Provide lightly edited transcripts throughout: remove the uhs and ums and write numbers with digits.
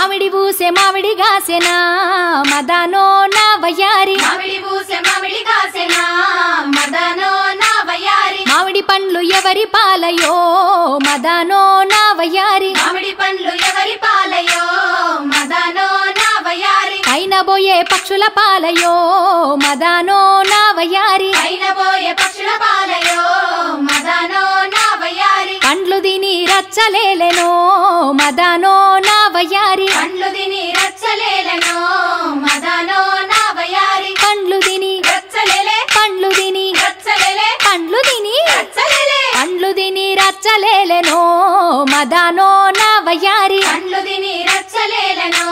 మామిడి బూసే మామిడి గాసెనా మదనో నవయ్యారి మామిడి బూసే మామిడి గాసెనా మదనో నవయ్యారి మామిడి పండ్లు ఎవరి పాలయో మదనో నవయ్యారి మామిడి పండ్లు ఎవరి పాలయో మదనో నవయ్యారి పైన బోయే పక్షుల పాలయో మదనో నవయ్యారి పైన బోయే పక్షుల పాలయో మదనో నవయ్యారి పండ్లు తిని రచ్చలేలెనో మదనో నవయ్యారి పండ్లు తిని రచ్చలేలెనో మదనో నవయ్యారి పండ్లు తిని రచ్చలేలే పండ్లు తిని రచ్చలేలే పండ్లు తిని రచ్చలేలే పండ్లు తిని రచ్చలేలెనో మదనో నవయ్యారి పండ్లు తిని రచ్చలేలెనో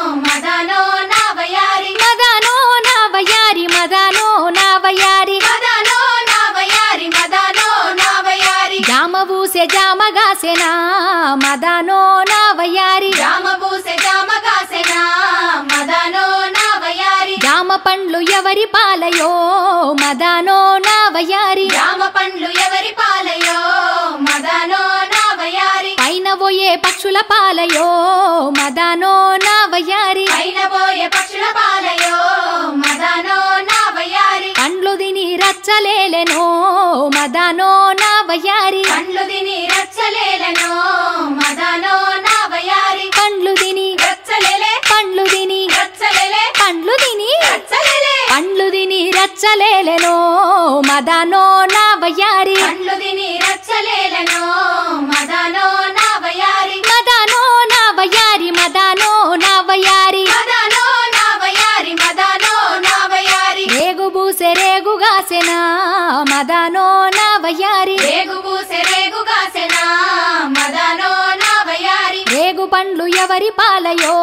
మదనో నవయ్యారి మదనో నవయ్యారి మదనో నవయ్యారి మదనో నవయ్యారి మదనో నవయ్యారి జామ బూసే జామ గాసెనా మదనో నవయ్యారి జామ బూసే జామ గాసెనా మదనో నవయ్యారి జామ పండ్లు ఎవరి పాలయో మదనో నవయ్యారి జామ పండ్లు ఎవరి పాలయో మదనో నవయ్యారి పైన పోయే పక్షుల పాలయో మదనో నవయ్యారి పైన పోయే పక్షుల పాలయో మదనో నవయ్యారి పండ్లు తిని రచ్చలేలెనో మదనో నవయ్యారి పండ్లు తిని రచ్చలేలెనో మదనో నవయ్యారి పండ్లు తిని రచ్చలేలే పండ్లు తిని రచ్చలేలే పండ్లు తిని రచ్చలేలే పండ్లు తిని రచ్చలేలెనో మదనో నవయ్యారి పండ్లు తిని రచ్చలేలెనో మదనో నవయ్యారి మదనో నవయ్యారి మదనో నవయ్యారి మదనో నవయ్యారి మదనో నవయ్యారి రేగు బూసె రేగు గాసెనా మదనో నవయ్యారి రేగు బూసె రేగు గాసెనా మదనో నవయ్యారి రేగు పండ్లు ఎవరి పాలయో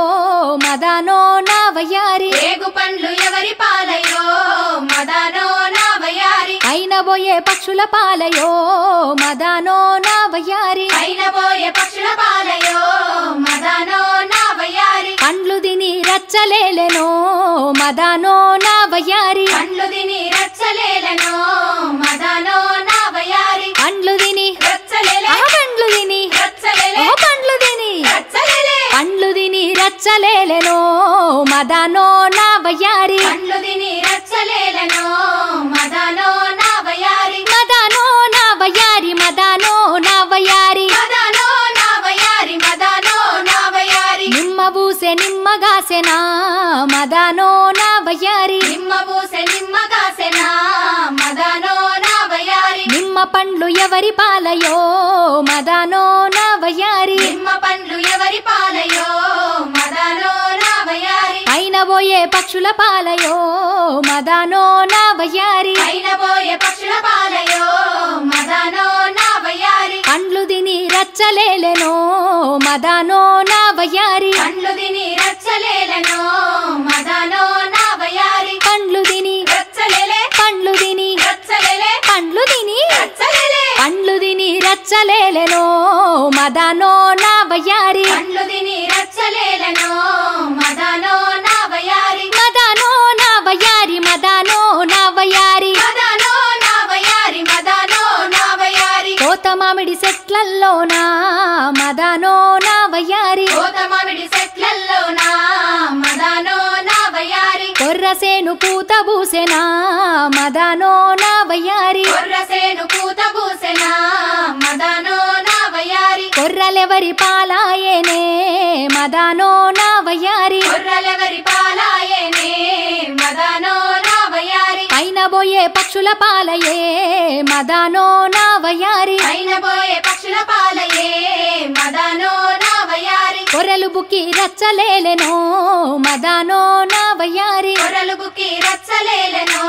మదనో నవయ్యారి రేగు పండ్లు ఎవరి పాలయో మదనో నవయ్యారి పైన పోయే పక్షుల పాలయో మదనో నవయ్యారి పైన పోయే పక్షుల పాలయో మదనో నవయ్యారి పండ్లు తిని రచ్చలేలెనో మదనో నవయ్యారి పండ్లు తిని రచ్చలేలెనో మదనో నవయ్యారి పండ్లు తిని రచ్చలేలే పండ్లు తిని రచ్చలేలే పండ్లు తిని రచ్చలేలే పండ్లు తిని రచ్చలేలెనో మదనో నవయ్యారి పండ్లు తిని రచ్చలేలెనో మదనో నవయ్యారి మదనో నవయ్యారి మదనో నవయ్యారి మదనో నవయ్యారి మదనో నవయ్యారి నిమ్మ బూసె నిమ్మ గాసెనా మదనో నవయ్యారి నిమ్మ బూసె నిమ్మ గాసెనా మదనో నవయ్యారి నిమ్మ పండ్లు ఎవరి పాలయో మదనో నవయ్యారి నిమ్మ పండ్లు ఎవరి పాలయో మదనో నవయ్యారి పైన పోయే పక్షుల పాలయో మదనో నవయ్యారి పైన పోయే పక్షుల పాలయో మదనో నవయ్యారి పండ్లు తిని రచ్చలేలెనో మదనో నవయ్యారి పండ్లు తిని రచ్చలేలెనో మదనో నవయ్యారి పండ్లు తిని రచ్చలేలే పండ్లు తిని రచ్చలేలే పండ్లు తిని రచ్చలేలే పండ్లు తిని రచ్చలేలెనో మదనో నవయ్యారి పండ్లు తిని రచ్చలేలెనో మదనో నవయ్యారి మదనో నవయ్యారి మదనో నవయ్యారి మదనో నవయ్యారి మదనో నవయ్యారి కోత మామిడి చెట్లల్లోనా మదనో నవయ్యారి కోత మామిడి చెట్లల్లోనా మదనో నవయ్యారి కొర్రసేను పూత బూసెనా మదనో నవయ్యారి కొర్రసేను పూత పూసెనా మదనో నవయ్యారి కొర్రలెవరి పాలాయేనే మదనో నవయ్యారి కొర్రలెవరి పాలాయేనే మదనో నవయ్యారి పైన పోయే పక్షుల పాలయే మదనో నవయ్యారి పైన పోయే పక్షుల పాలయే మదనో నవయ్యారి కొర్రలు బుక్కి రచ్చలేలెనో మదనో నవయ్యారి కొర్రలు బుక్కి రచ్చలేలెనో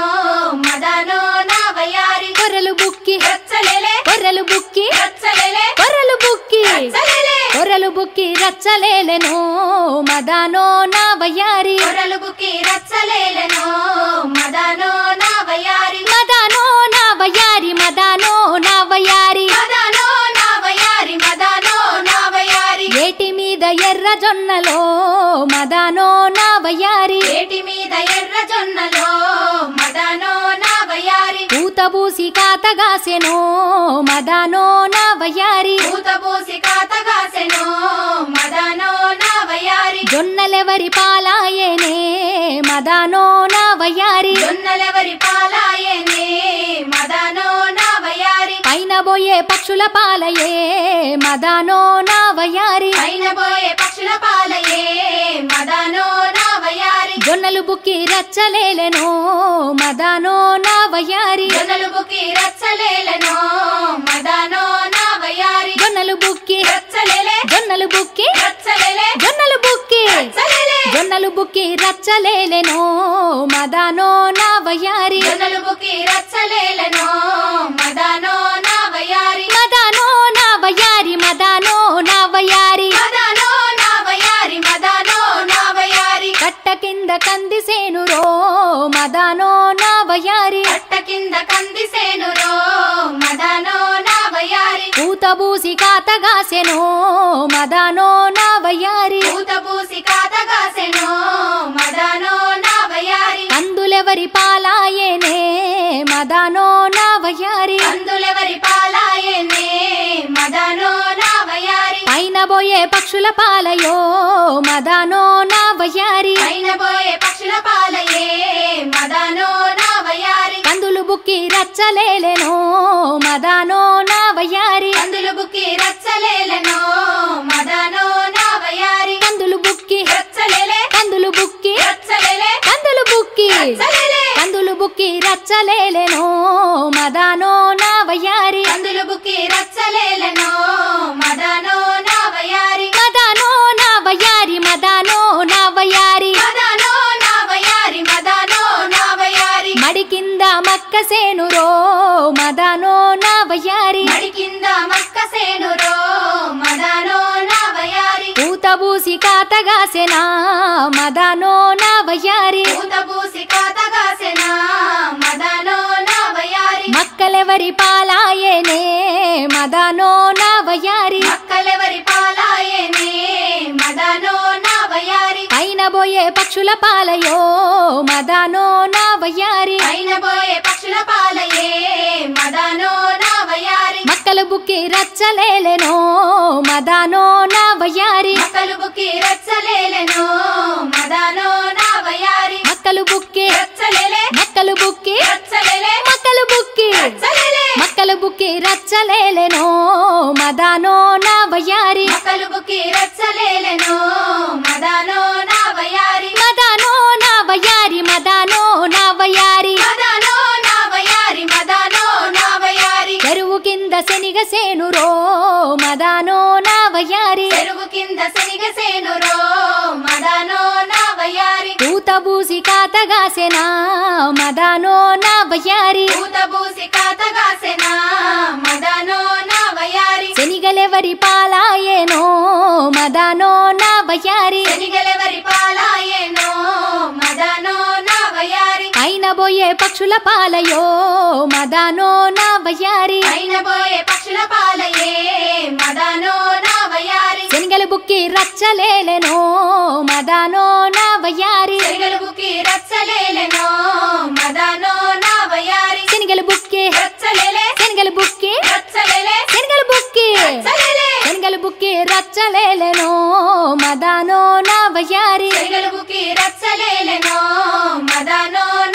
మదనో నవయ్యారి కొర్రలు బుక్కి రచ్చలేలే కొర్రలు బుక్కి రచ్చలేలే కొర్రలు బుక్కి రచ్చలేలే కొర్రలు బుక్కి రచ్చలేలెనో మదనో నవయ్యారి కొర్రలు బుక్కి రచ్చలేలెనో మదనో నవయ్యారి మదనో నవయ్యారి మదనో నవయ్యారి మదనో నవయ్యారి మదనో నవయ్యారి ఏటి మీద ఎర్ర జొన్నలో మదనో నవయ్యారి ఏటి మీద ఎర్ర జొన్నలో మదనో నవయ్యారి పూత బూసి కాతగాసెనో మదనో నవయ్యారి పూత పూసి కాతగాసెనో మదనో నవయ్యారి జొన్నలెవరి పాలాయనే మదానో నవయారి జొన్నలెవరి పాలాయనే మదానో నవయారి పైన బోయే పక్షుల పాలయే మదానో నవయారి పైన పోయే పక్షుల పాలయే మదానో నవయారి జొన్నలు బుక్కి రచ్చలేలెనో మదానో నవయారి జొన్నలు బుక్కి రచ్చలేలెనో మదానో నవయారి జొన్నలు బుక్కి రచ్చలేలే జొన్నలు బుక్కి రచ్చలేలే జొన్నలు బుక్కి రచ్చలేలే జొన్నలు బుక్కి రచ్చలేలెనో మదానో నవయారి జొన్నలు బుక్కి రచ్చలేలెనో మదానో నవయారి మదానో నవయారి మదానో నవయారి మదానో నవయారి మదానో నవయారి కట్ట కింద కందిసేనురో మదానో నవయారి కట్ట కింద కందిసేనురో మదానో నవయారి పూతబూసి కాతగాసెనో మదానో నవయారి పూత పూసి కాతగాసెనో మదానో నవయారి కందులెవరి పాలాయనే మదానో నవయారి అందులెవరి పాలాయనే మదానో నవయారి పైన బోయే పక్షుల పాలయో మదానో నవయారి పైన పోయే పక్షుల పాలయే మదానో నవయారి కందులు బుక్కి రచ్చలేలెనో మదానో నవయారి కందులు బుక్కి రచ్చలేలెనో మదానో నవయారి కందులు బుక్కి రచ్చలేలే కందులు బుక్కి రచ్చలేలే కందులు బుక్కి రచ్చలేలే కందులు బుక్కి రచ్చలేలెనో మదానో నవయారి కందులు బుక్కి రచ్చలేలెనో మదానో నవయారి మదానో నవయారి మదానో నవయారి మదానో నవయారి మదానో నవయారి మడి కింద మక్క సేనురో మదానో నవయారి మడి కింద మక్క సేనురో మదానో నవయారి పూతబూసి కాతగాసెనా మదానో నవయారి పూత పూసి కాతగాసెనా మదానో నవయారి మక్కలెవరి పాలాయనే మదానో నవయారి మక్కలెవరి పాలాయనే మదానో నవయారి పైన బోయే పక్షుల పాలయో మదానో నవయారి పైన పోయే పక్షుల పాలయే మదానో నవయారి మక్కలు బుక్కి రచ్చలేలెనో మదానో నవయారి మక్కలు బుక్కి రచ్చలేలెనో మదానో నవయారి మక్కలు బుక్కి రచ్చలేలే మక్కలు బుక్కి రచ్చలేలే మక్కలు బుక్కి రచ్చలేలే మక్కలు బుక్కి రచ్చలేలెనో మదానో నవయారి మక్కలు బుక్కి రచ్చలేలెనో మదానో నవయారి మదానో నవయారి మదానో నవయారి మదానో నవయారి మదానో నవయారి చెరువు కింద శనిగ సేనురో మదానో నవయారి చెరువు కింద శనిగసేనురో మదానో నవయారి పూతబూసి కాతగాసెనా మదానో నవయారి పూత పూసి కాతగాసెనా మదానో నవయారి శనిగలెవరి పాలాయనో మదానో నవయారి శనిగలెవరి పాలాయనో మదానో నవయారి పైన బోయే పక్షుల పాలయో మదానో నవయారి పైన పోయే పక్షుల పాలయే మదానో నవయారి శనిగల బుక్కి రచ్చలేలెనో మదానో నవయారి శనిగల బుక్కి రచ్చలేలెనో మదానో నవయారి శనిగల బుక్కి రచ్చలేలే శనిగల బుక్కి రచ్చలేలే శనిగల బుక్కి రచ్చలేలే శనిగల బుక్కి రచ్చలేలెనో మదానో నవయారి శనిగల బుక్కి రచ్చలేలెనో మదానో